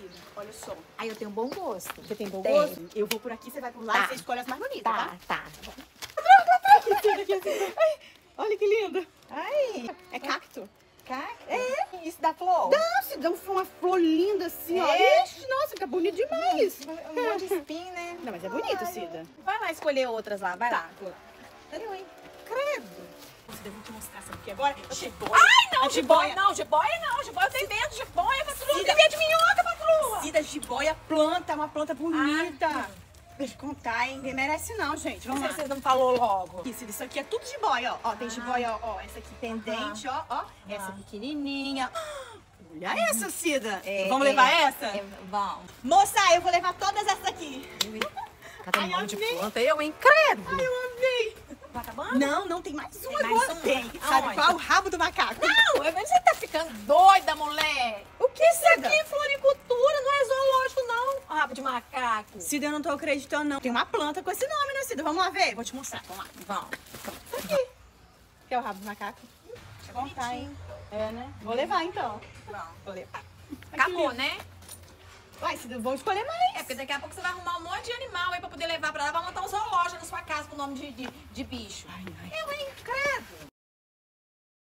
Cida, olha só. Aí eu tenho bom gosto. Você tem bom Tenho. gosto? Eu vou por aqui, você vai por lá Tá. e você escolhe as mais bonitas, tá? Tá. Ai, olha que lindo. Ai, é cacto. É? Isso dá flor? Dá, Cida, uma flor linda assim, ó. É? Ixi, nossa, fica bonito demais. Um monte de espinho, né? Não, mas é bonito, Cida. Vai lá escolher outras lá, vai lá. Cadê eu, hein? Credo. Cida, eu vou te mostrar, sabe o que agora? Jiboia. Ai, não, A jiboia não, jiboia não. Jiboia eu tenho medo, jiboia, patroa. Tem medo de minhoca, patroa. Cida, jiboia planta, é uma planta bonita. Deixa eu contar, hein? Ninguém merece não, gente. Vamos lá. Você não falou logo. Isso aqui é tudo jiboia, ó. Ó, tem jiboia, ó. Essa aqui pendente, ó. Essa pequenininha. Olha essa, Cida. Vamos levar essa? Vamos. Moça, eu vou levar todas essas aqui. Cadê Ai, um monte de amei. planta? Eu, hein? Credo. Ai, eu amei. Tá acabando? Não, tem mais uma Tem mais agora. uma? Tem. Sabe Aonde? qual? O rabo do macaco. Não, você tá ficando doida, mulher. O que, Isso Cida? aqui é floricultura, não é zoológico, não. Rabo de macaco. Cida, eu não tô acreditando, não. Tem uma planta com esse nome, né, Cida? Vamos lá ver. Vou te mostrar. Vamos lá. Vamos. Isso aqui. Que é o rabo do macaco. Deixa eu contar, hein? É, né? Vou levar, então. Vamos. Vou levar. Acabou, né? Uai, Cida, vou escolher É, mais. porque daqui a pouco você vai arrumar um monte de animal aí pra poder levar pra lá. Vai montar um zoológico na sua casa com o nome de bicho. Ai, ai. Eu, hein? Credo.